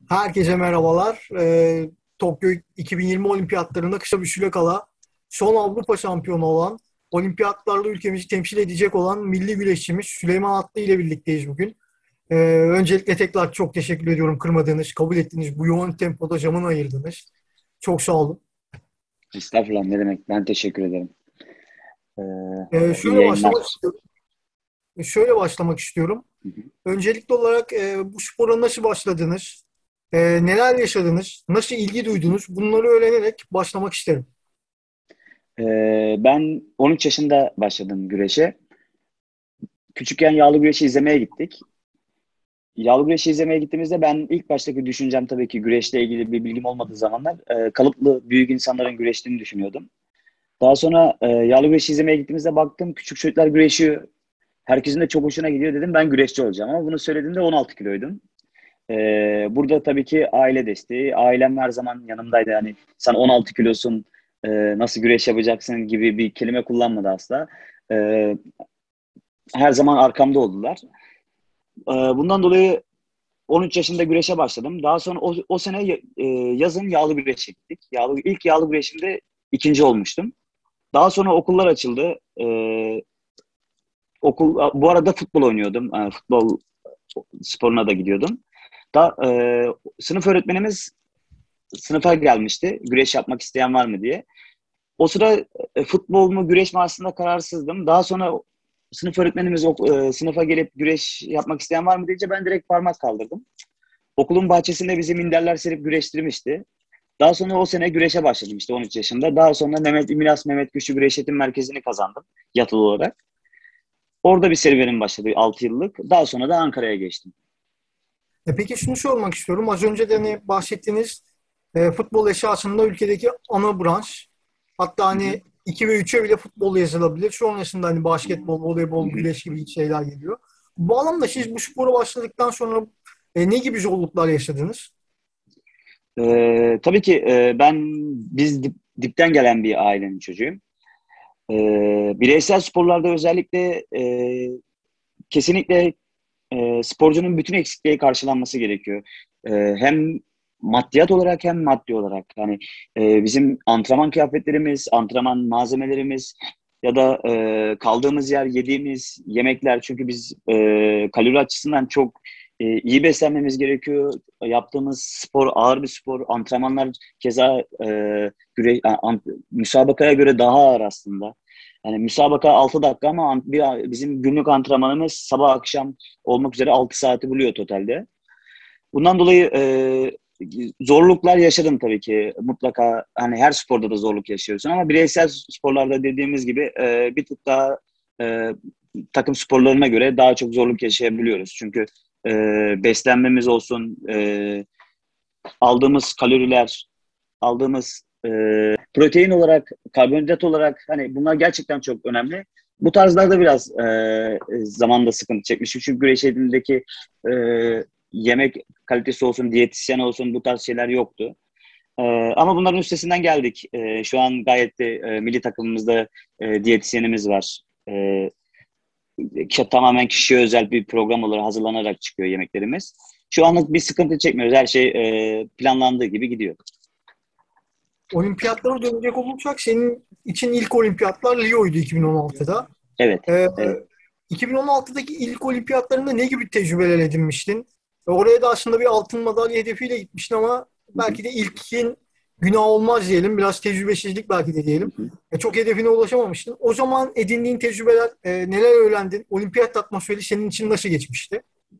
Herkese merhabalar. Tokyo 2020 Olimpiyatlarında kısa bir süre kala son Avrupa şampiyonu olan, olimpiyatlarla ülkemizi temsil edecek olan milli güreşçimiz Süleyman Atlı ile birlikteyiz bugün. Ee, Öncelikle tekrar çok teşekkür ediyorum kırmadığınız, kabul ettiğiniz, bu yoğun tempoda zaman ayırdınız. Çok sağ olun. Estağfurullah ne demek? Ben teşekkür ederim. Ee, Ee, iyi şöyle yayınlar. başlamak istiyorum. Şöyle başlamak istiyorum. Hı hı. Öncelikli olarak bu spora nasıl başladınız? Neler yaşadınız? Nasıl ilgi duydunuz? Bunları öğrenerek başlamak isterim. Ben 13 yaşında başladım güreşe. Küçükken yağlı güreşi izlemeye gittik. Yağlı güreşi izlemeye gittiğimizde ben ilk baştaki düşüncem tabii ki güreşle ilgili bir bilgim olmadığı zamanlar kalıplı büyük insanların güreştiğini düşünüyordum. Daha sonra yağlı güreşi izlemeye gittiğimizde baktım küçük çocuklar güreşiyor. Herkesin de çok hoşuna gidiyor dedim ben güreşçi olacağım ama bunu söylediğimde 16 kiloydum. Burada tabii ki aile desteği. Ailem her zaman yanımdaydı. Yani sen 16 kilosun, nasıl güreş yapacaksın gibi bir kelime kullanmadı asla. Ee, Her zaman arkamda oldular. Bundan dolayı 13 yaşında güreşe başladım. Daha sonra o sene yazın yağlı güreşe gittik. İlk yağlı güreşimde ikinci olmuştum. Daha sonra okullar açıldı. Bu arada futbol oynuyordum. Futbol sporuna da gidiyordum. Sınıf öğretmenimiz sınıfa gelmişti. Güreş yapmak isteyen var mı diye. O sıra futbol mu güreş mi aslında kararsızdım. Daha sonra sınıf öğretmenimiz sınıfa gelip güreş yapmak isteyen var mı deyince ben direkt parmak kaldırdım. Okulun bahçesinde bizi minderler serip güreştirmişti. Daha sonra o sene güreşe başladım işte 13 yaşında. Daha sonra Mehmet Güçlü Güreş Eğitim Merkezi'ni kazandım yatılı olarak. Orada bir serüvenim başladı 6 yıllık. Daha sonra da Ankara'ya geçtim. Peki şunu sormak istiyorum. Az önce de hani bahsettiğiniz futbol esasında ülkedeki ana branş. Hatta Hı hı, hani 2 ve 3'e bile futbol yazılabilir. Sonrasında hani basketbol, hı voleybol, hı. güreş gibi şeyler geliyor. Bu alanda siz bu spora başladıktan sonra ne gibi zorluklar yaşadınız? Tabii ki biz dipten gelen bir ailenin çocuğuyum. Bireysel sporlarda özellikle kesinlikle sporcunun bütün eksikliği karşılanması gerekiyor. Hem maddiyat olarak hem maddi olarak. Yani bizim antrenman kıyafetlerimiz, antrenman malzemelerimiz ya da kaldığımız yer, yediğimiz yemekler. Çünkü biz kalori açısından çok iyi beslenmemiz gerekiyor. Yaptığımız spor ağır bir spor. Antrenmanlar keza müsabakaya göre daha ağır aslında. Yani müsabaka 6 dakika ama bizim günlük antrenmanımız sabah akşam olmak üzere 6 saati buluyor totalde. Bundan dolayı zorluklar yaşadım tabii ki. Mutlaka hani her sporda da zorluk yaşıyorsun ama bireysel sporlarda dediğimiz gibi bir tık daha e, takım sporlarına göre daha çok zorluk yaşayabiliyoruz. Çünkü e, beslenmemiz olsun, aldığımız kaloriler, aldığımız protein olarak, karbonhidrat olarak hani bunlar gerçekten çok önemli. Bu tarzlarda biraz zamanda sıkıntı çekmişim. Çünkü güreş elindeki e, yemek kalitesi olsun, diyetisyen olsun bu tarz şeyler yoktu. E, Ama bunların üstesinden geldik. Şu an gayet de milli takımımızda diyetisyenimiz var. Tamamen kişiye özel bir program olarak hazırlanarak çıkıyor yemeklerimiz. Şu anlık bir sıkıntı çekmiyoruz. Her şey planlandığı gibi gidiyor. Olimpiyatlara dönecek olursak senin için ilk olimpiyatlar Rio'ydu 2016'da. Evet, E, evet. 2016'daki ilk olimpiyatlarında ne gibi tecrübeler edinmiştin? Oraya da aslında bir altın madalya hedefiyle gitmiştin ama Hı hı, belki de ilkin günah olmaz diyelim. Biraz tecrübesizlik belki de diyelim. hı hı. Çok hedefine ulaşamamıştın. O zaman edindiğin tecrübeler, neler öğrendin? Olimpiyat atmosferi senin için nasıl geçmişti?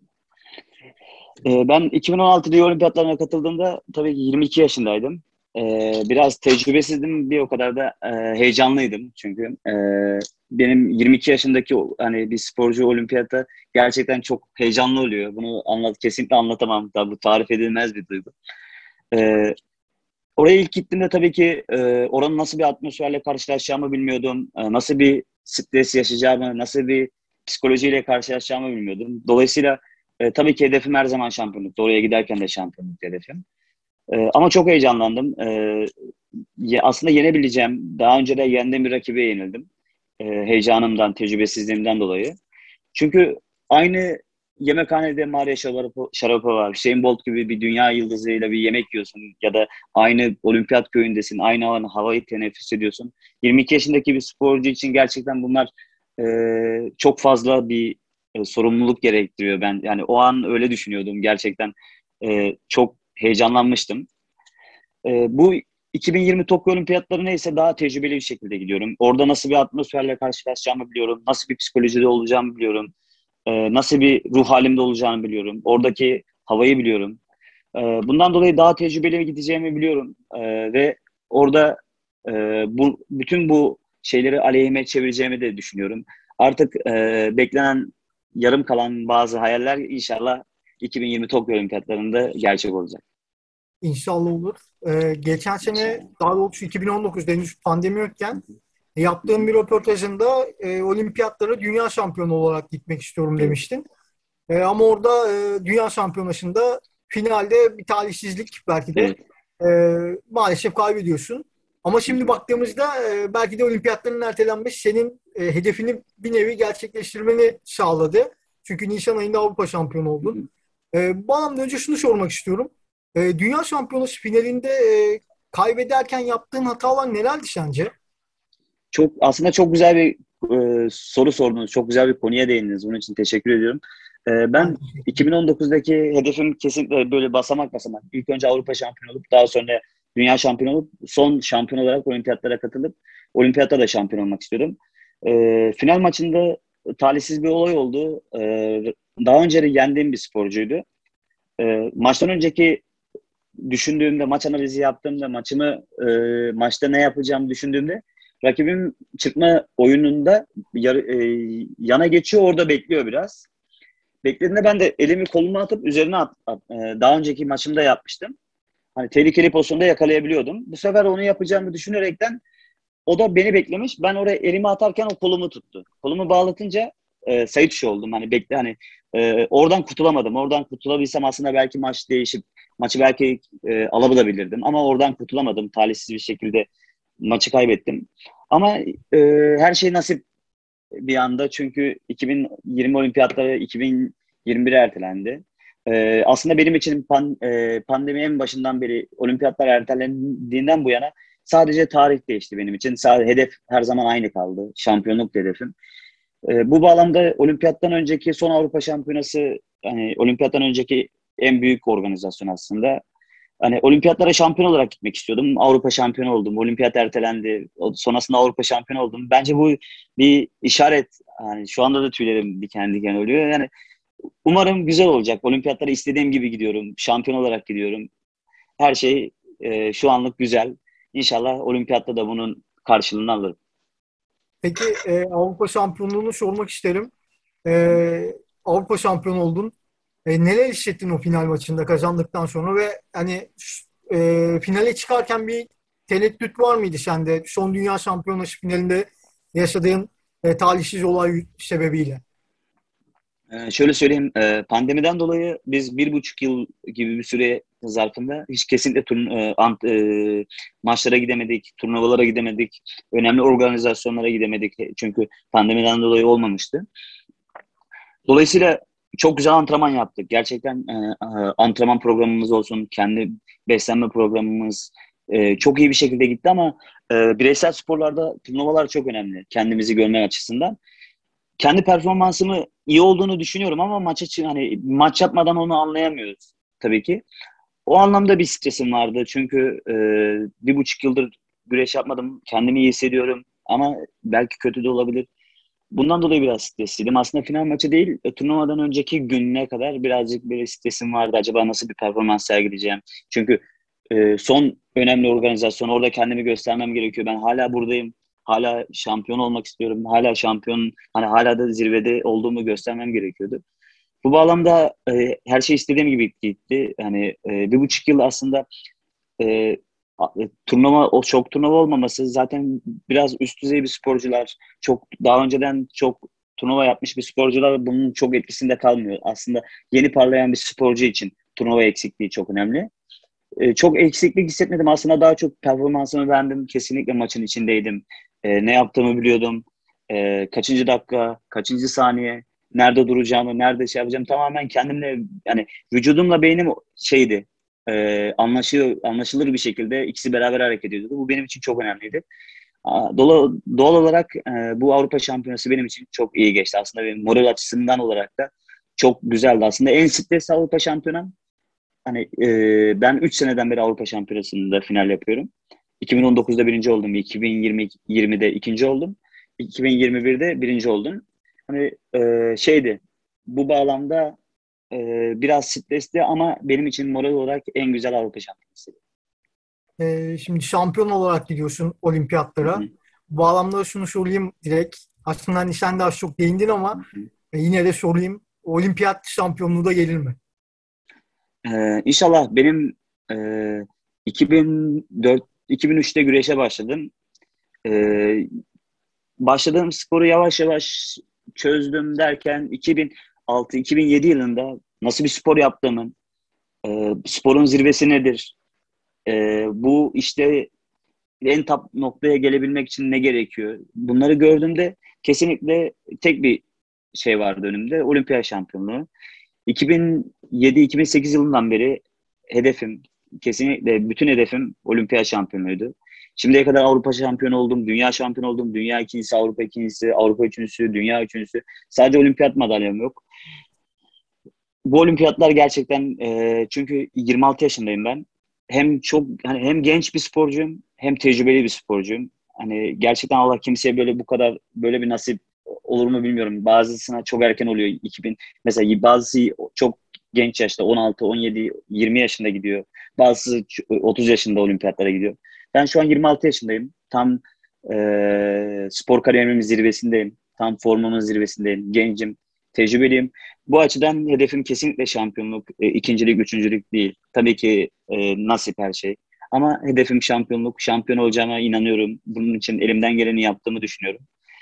Ben 2016 Rio Olimpiyatlarına katıldığımda tabii ki 22 yaşındaydım. Biraz tecrübesizdim, bir o kadar da heyecanlıydım çünkü benim 22 yaşındaki hani bir sporcu olimpiyata gerçekten çok heyecanlı oluyor. Bunu kesinlikle anlatamam. Tabii bu tarif edilmez bir duygu. Ee, Oraya ilk gittiğimde tabii ki oranın nasıl bir atmosferle karşılaşacağımı bilmiyordum. Nasıl bir stres yaşayacağımı, nasıl bir psikolojiyle karşılaşacağımı bilmiyordum. Dolayısıyla tabii ki hedefim her zaman şampiyonluktu. Oraya giderken de şampiyonluk hedefim. Ama çok heyecanlandım. Aslında yenebileceğim. Daha önce de yendiğim bir rakibe yenildim. Heyecanımdan, tecrübesizliğimden dolayı. Çünkü aynı yemekhanede Maria Sharapova, Usain Bolt gibi bir dünya yıldızıyla bir yemek yiyorsun ya da aynı olimpiyat köyündesin, aynı havayı teneffüs ediyorsun. 22 yaşındaki bir sporcu için gerçekten bunlar çok fazla bir sorumluluk gerektiriyor. Ben yani o an öyle düşünüyordum gerçekten. Çok heyecanlanmıştım. Bu 2020 Tokyo Olimpiyatları neyse daha tecrübeli bir şekilde gidiyorum. Orada nasıl bir atmosferle karşılaşacağımı biliyorum. Nasıl bir psikolojide olacağımı biliyorum. Nasıl bir ruh halimde olacağını biliyorum. Oradaki havayı biliyorum. Bundan dolayı daha tecrübeli gideceğimi biliyorum. Ve orada bütün bu şeyleri aleyhime çevireceğimi de düşünüyorum. Artık beklenen yarım kalan bazı hayaller inşallah 2020 Tokyo Olimpiyatlarında gerçek olacak. İnşallah olur. Geçen sene, İnşallah. daha doğrusu 2019'da henüz pandemi yokken yaptığım bir röportajında olimpiyatlara dünya şampiyonu olarak gitmek istiyorum Evet. demiştin. Ama orada dünya şampiyonasında finalde bir talihsizlik belki de Evet. e, maalesef kaybediyorsun. Ama Hı şimdi hı. baktığımızda belki de olimpiyatların ertelenmesi senin hedefini bir nevi gerçekleştirmeni sağladı. Çünkü Nisan ayında Avrupa şampiyonu Hı oldun. hı. Bu anlamda önce şunu sormak istiyorum. Dünya şampiyonası finalinde kaybederken yaptığın hatalar nelerdi sence? Aslında çok güzel bir soru sordunuz. Çok güzel bir konuya değindiniz. Bunun için teşekkür ediyorum. Ben Ben teşekkür ederim. 2019'daki hedefim kesinlikle böyle basamak basamak. İlk önce Avrupa şampiyonu olup daha sonra dünya şampiyonu olup son şampiyon olarak olimpiyatlara katılıp olimpiyatta da şampiyon olmak istiyordum. Final maçında talihsiz bir olay oldu. Daha önce de yendiğim bir sporcuydu. Maçtan önceki düşündüğümde, maç analizi yaptığımda, maçta ne yapacağımı düşündüğümde rakibim çıkma oyununda yana geçiyor, orada bekliyor biraz. Beklediğinde ben de elimi kolumu atıp üzerine daha önceki maçımda yapmıştım. Hani tehlikeli pozisyonda yakalayabiliyordum. Bu sefer onu yapacağımı düşünerekten o da beni beklemiş. Ben oraya elimi atarken o kolumu tuttu. Kolumu bağlatınca sayı dışı oldum. Hani oradan kurtulamadım. Oradan kurtulabilsem aslında belki maç değişip maçı belki alabilirdim. Ama oradan kurtulamadım. Talihsiz bir şekilde maçı kaybettim. Ama her şey nasip bir anda. Çünkü 2020 olimpiyatları 2021'e ertelendi. Aslında benim için pandemi en başından beri olimpiyatlar ertelendiğinden bu yana sadece tarih değişti benim için. Sadece hedef her zaman aynı kaldı. Şampiyonluk hedefim. Bu bağlamda olimpiyattan önceki son Avrupa Şampiyonası, hani olimpiyattan önceki en büyük organizasyon aslında. Hani olimpiyatlara şampiyon olarak gitmek istiyordum. Avrupa şampiyonu oldum. Olimpiyat ertelendi. Sonrasında Avrupa şampiyonu oldum. Bence bu bir işaret. Yani şu anda da tüylerim diken diken oluyor. Yani umarım güzel olacak. Olimpiyatlara istediğim gibi gidiyorum. Şampiyon olarak gidiyorum. Her şey şu anlık güzel. İnşallah olimpiyatta da bunun karşılığını alırım. Peki Avrupa şampiyonluğunu sormak isterim. Avrupa şampiyonu oldun. Neler hissettin o final maçında kazandıktan sonra ve hani finale çıkarken bir tereddüt var mıydı sende? Son Dünya Şampiyonası finalinde yaşadığın talihsiz olay sebebiyle. Şöyle söyleyeyim, pandemiden dolayı biz 1,5 yıl gibi bir süre zarfında hiç kesinlikle maçlara gidemedik, turnuvalara gidemedik, önemli organizasyonlara gidemedik. Çünkü pandemiden dolayı olmamıştı. Dolayısıyla çok güzel antrenman yaptık. Gerçekten antrenman programımız olsun, kendi beslenme programımız çok iyi bir şekilde gitti ama bireysel sporlarda turnuvalar çok önemli kendimizi görme açısından. Kendi performansımı iyi olduğunu düşünüyorum ama hani maç yapmadan onu anlayamıyoruz tabii ki. O anlamda bir stresim vardı çünkü 1,5 yıldır güreş yapmadım, kendimi iyi hissediyorum ama belki kötü de olabilir. Bundan dolayı biraz stresliydim. Aslında final maçı değil, turnuvadan önceki gününe kadar birazcık bir stresim vardı. Acaba nasıl bir performans sergileyeceğim? Çünkü son önemli organizasyon, orada kendimi göstermem gerekiyor. Ben hala buradayım. Hala şampiyon olmak istiyorum. Hala şampiyon, hani hala da zirvede olduğumu göstermem gerekiyordu. Bu bağlamda her şey istediğim gibi gitti. Hani 1,5 yıl aslında e, çok turnuva olmaması zaten biraz üst düzey bir sporcular, çok daha önceden çok turnuva yapmış bir sporcular bunun çok etkisinde kalmıyor. Aslında yeni parlayan bir sporcu için turnuva eksikliği çok önemli. Çok eksiklik hissetmedim. Aslında daha çok performansımı beğendim. Kesinlikle maçın içindeydim. Ne yaptığımı biliyordum. Kaçıncı dakika, kaçıncı saniye. nerede duracağımı, nerede şey yapacağım tamamen kendimle, yani vücudumla beynim şeydi, anlaşılır bir şekilde ikisi beraber hareket ediyordu. Bu benim için çok önemliydi. Doğal olarak bu Avrupa Şampiyonası benim için çok iyi geçti. Aslında benim moral açısından olarak da çok güzeldi. Aslında en stresli Avrupa Şampiyonam. Hani ben 3 seneden beri Avrupa Şampiyonası'nda final yapıyorum. 2019'da birinci oldum. 2020'de ikinci oldum. 2021'de birinci oldum. Hani şeydi, bu bağlamda biraz stresli ama benim için moral olarak en güzel Avrupa Şampiyonası. Şimdi şampiyon olarak gidiyorsun Hı olimpiyatlara. hı, Bu bağlamda şunu sorayım direkt. Aslında hani sen de az çok değindin hı ama hı. yine de sorayım. Olimpiyat şampiyonluğu da gelir mi? İnşallah benim 2004 2003'te güreşe başladım. E, Başladığım sporu yavaş yavaş çözdüm derken 2006-2007 yılında nasıl bir spor yaptığımın, sporun zirvesi nedir, bu işte en top noktaya gelebilmek için ne gerekiyor? Bunları gördüğümde kesinlikle tek bir şey vardı önümde, olimpiyat şampiyonluğu. 2007-2008 yılından beri hedefim, kesinlikle bütün hedefim olimpiyat şampiyonuydu. Şimdiye kadar Avrupa şampiyonu oldum, dünya şampiyonu oldum, dünya ikincisi, Avrupa ikincisi, Avrupa üçüncüsü, dünya üçüncüsü. Sadece olimpiyat madalyam yok. Bu olimpiyatlar gerçekten, çünkü 26 yaşındayım ben. Hem çok hani hem genç bir sporcuyum, hem tecrübeli bir sporcuyum. Hani gerçekten Allah kimseye böyle bu kadar böyle bir nasip olur mu bilmiyorum. Bazısına çok erken oluyor. 2000 mesela bazısı çok genç yaşta 16, 17, 20 yaşında gidiyor. Bazısı 30 yaşında olimpiyatlara gidiyor. Ben şu an 26 yaşındayım. Tam spor kariyerimin zirvesindeyim. Tam formumun zirvesindeyim. Gencim, tecrübeliyim. Bu açıdan hedefim kesinlikle şampiyonluk, ikincilik, üçüncülük değil. Tabii ki nasip her şey. Ama hedefim şampiyonluk. Şampiyon olacağıma inanıyorum. Bunun için elimden geleni yaptığımı düşünüyorum.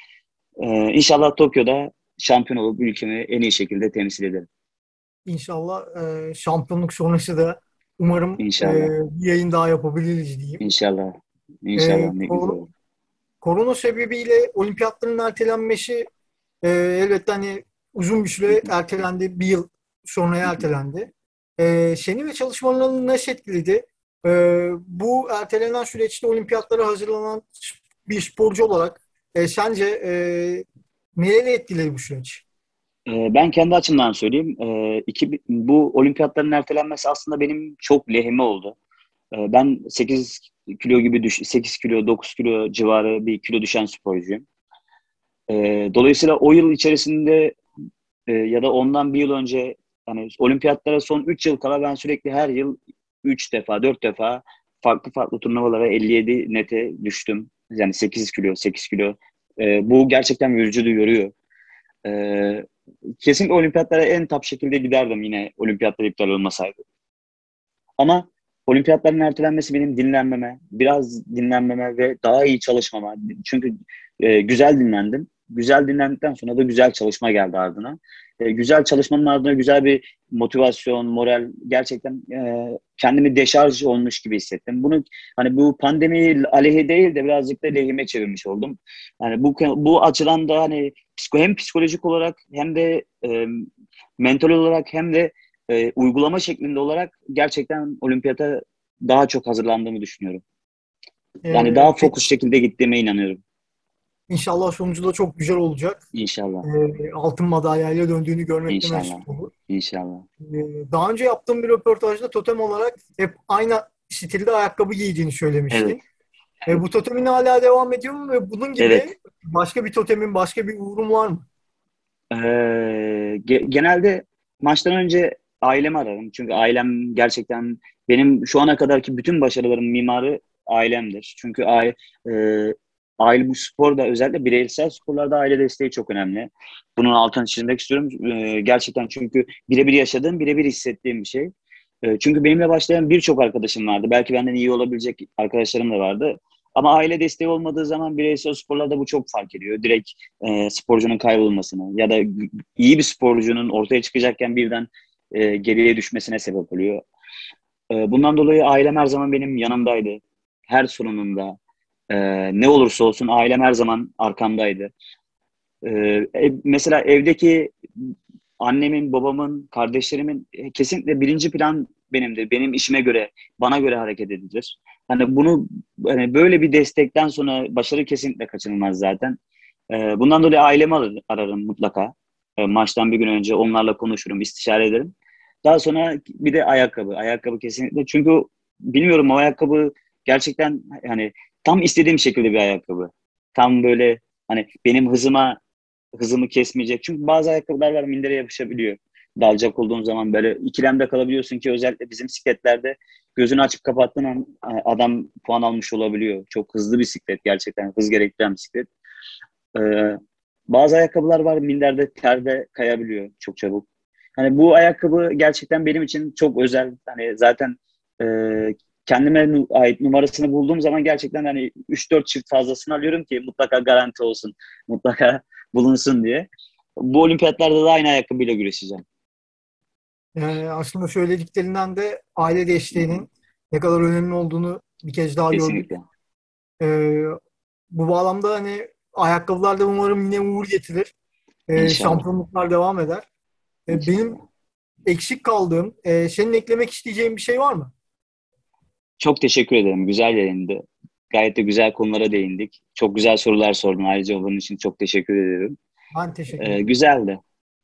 İnşallah Tokyo'da şampiyon olup ülkemi en iyi şekilde temsil ederim. İnşallah şampiyonluk sonrası da umarım İnşallah. bir yayın daha yapabiliriz diyeyim. İnşallah. E, İnşallah, ne güzel kor- olur. Korona sebebiyle olimpiyatların ertelenmesi elbette hani uzun bir Hı süre hı. ertelendi. Bir yıl sonraya Hı hı. ertelendi. Seni ve çalışmalarını nasıl etkiledi? Bu ertelenen süreçte olimpiyatlara hazırlanan bir sporcu olarak sence neleri etkiledi bu süreç? Ben kendi açımdan söyleyeyim. Bu olimpiyatların ertelenmesi aslında benim çok lehime oldu. Ben 8 kilo gibi 8 kilo 9 kilo civarı bir kilo düşen sporcuyum. Dolayısıyla o yıl içerisinde, ya da ondan bir yıl önce, hani olimpiyatlara son 3 yıl kala ben sürekli her yıl 3 defa 4 defa farklı farklı turnuvalara 57 nete düştüm. Yani 8 kilo 8 kilo. Bu gerçekten vücudu yoruyor. Ee, Kesinlikle olimpiyatlara en top şekilde giderdim yine olimpiyatlar iptal olmasaydı. Ama olimpiyatların ertelenmesi benim dinlenmeme, biraz dinlenmeme ve daha iyi çalışmama. Çünkü güzel dinlendim. Güzel dinlendikten sonra da güzel çalışma geldi ardına. Güzel çalışmanın ardına güzel bir motivasyon, moral, gerçekten kendimi deşarj olmuş gibi hissettim. Bunu hani bu pandemi aleyhe değil de birazcık da lehime çevirmiş oldum. Yani bu açıdan da hani hem psikolojik olarak hem de mental olarak hem de uygulama şeklinde olarak gerçekten olimpiyata daha çok hazırlandığımı düşünüyorum. Yani daha Peki fokus şekilde gittiğime inanıyorum. inşallah sonucu da çok güzel olacak. İnşallah. Altın madalyayla döndüğünü görmek de İnşallah. nasip olur. İnşallah. Daha önce yaptığım bir röportajda totem olarak hep aynı stilde ayakkabı giydiğini Evet. söylemiştin. Evet. Bu totemin hala devam ediyor mu ve bunun Evet. gibi başka bir totemin, başka bir uğrun var mı? Genelde maçtan önce ailemi ararım. Çünkü ailem gerçekten benim şu ana kadarki bütün başarılarım mimarı ailemdir. Çünkü aile bu sporda, özellikle bireysel sporlarda aile desteği çok önemli. Bunun altını çizmek istiyorum. Gerçekten çünkü birebir yaşadığım, birebir hissettiğim bir şey. Çünkü benimle başlayan birçok arkadaşım vardı. Belki benden iyi olabilecek arkadaşlarım da vardı. Ama aile desteği olmadığı zaman bireysel sporlarda bu çok fark ediyor. Direkt sporcunun kaybolmasını ya da iyi bir sporcunun ortaya çıkacakken birden geriye düşmesine sebep oluyor. Bundan dolayı ailem her zaman benim yanımdaydı. Her sorunumda, ne olursa olsun ailem her zaman arkamdaydı. Mesela evdeki annemin, babamın, kardeşlerimin kesinlikle birinci plan benimdir. Benim işime göre, bana göre hareket edilir. Hani bunu hani böyle bir destekten sonra başarı kesinlikle kaçınılmaz zaten. Bundan dolayı ailemi ararım mutlaka. Maçtan bir gün önce onlarla konuşurum, istişare ederim. Daha sonra bir de ayakkabı. Ayakkabı kesinlikle. Çünkü bilmiyorum, o ayakkabı gerçekten hani tam istediğim şekilde bir ayakkabı. Tam böyle hani benim hızımı kesmeyecek. Çünkü bazı ayakkabılar var, mindere yapışabiliyor. Dalacak olduğun zaman böyle ikilemde kalabiliyorsun ki özellikle bizim sikletlerde gözünü açıp kapattığın an adam puan almış olabiliyor. Çok hızlı bir siklet, gerçekten hız gerektiren bir siklet. Ee, Bazı ayakkabılar var, minderde terde kayabiliyor çok çabuk. Hani bu ayakkabı gerçekten benim için çok özel. Hani zaten e, kendime ait numarasını bulduğum zaman gerçekten hani 3-4 çift fazlasını alıyorum ki mutlaka garanti olsun. Mutlaka bulunsun diye. Bu olimpiyatlarda da aynı ayakkabıyla güreşeceğim. Aslında söylediklerinden de aile Hı hı. desteğinin ne kadar önemli olduğunu bir kez daha gördük. Kesinlikle. Ee, Bu bağlamda hani ayakkabılar da umarım yine uğur getirir. İnşallah. Şampiyonluklar devam eder. Benim İnşallah. eksik kaldığım, senin eklemek isteyeceğin bir şey var mı? Çok teşekkür ederim. Güzel yayındı. Gayet de güzel konulara değindik. Çok güzel sorular sordun. Ayrıca bunun için çok teşekkür ederim. Ben teşekkür ederim. Güzeldi.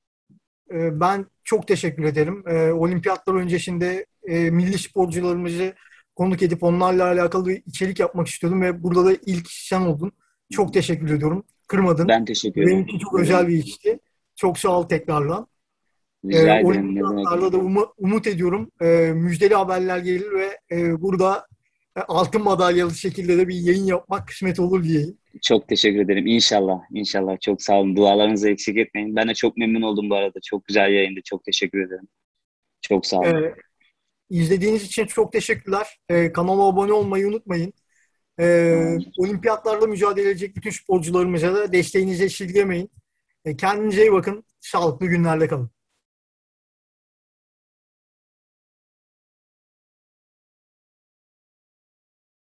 Ben çok teşekkür ederim. Olimpiyatlar öncesinde milli sporcularımızı konuk edip onlarla alakalı bir içerik yapmak istiyordum ve burada da ilk sen oldun. Çok teşekkür ediyorum. Kırmadın. Ben teşekkür Benim ederim. için çok Ne özel demek? bir işti. Çok sağ ol tekrardan. Rica ederim. Ne demek? Olimpiyatlarda da umut ediyorum. Müjdeli haberler gelir ve burada altın madalyalı şekilde de bir yayın yapmak kısmet olur diyeyim. Çok teşekkür ederim. İnşallah. İnşallah. Çok sağ olun. Dualarınızı eksik etmeyin. Ben de çok memnun oldum bu arada. Çok güzel yayındı. Çok teşekkür ederim. Çok sağ olun. E, izlediğiniz için çok teşekkürler. Kanala abone olmayı unutmayın. Tamamdır. Olimpiyatlarda mücadele edecek bütün sporcularımıza da desteğinizi esirgemeyin. Kendinize iyi bakın. Sağlıklı günlerle kalın.